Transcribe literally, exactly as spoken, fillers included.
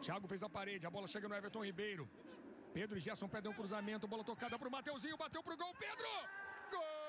Thiago fez a parede, a bola chega no Everton Ribeiro. Pedro e Gerson pedem um cruzamento, bola tocada pro Mateuzinho, bateu pro gol, Pedro! Gol!